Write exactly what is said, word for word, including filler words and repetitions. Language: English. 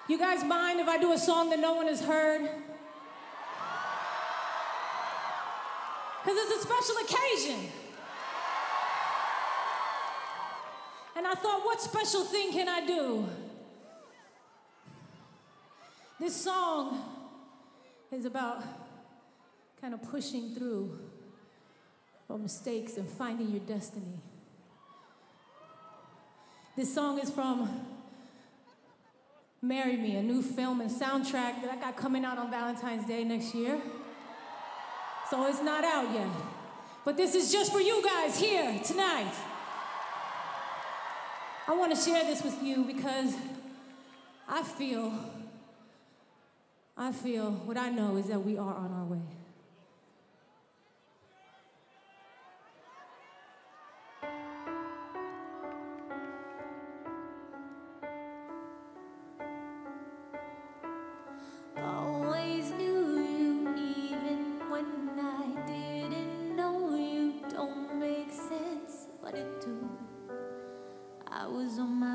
You guys mind if I do a song that no one has heard? Because it's a special occasion. And I thought, what special thing can I do? This song is about kind of pushing through our mistakes and finding your destiny. This song is from Marry Me, a new film and soundtrack that I got coming out on Valentine's Day next year. So it's not out yet. But this is just for you guys here tonight. I want to share this with you because I feel, I feel, what I know is that we are on our way. Always knew you even when I didn't know you. Don't make sense, but it do. I was on my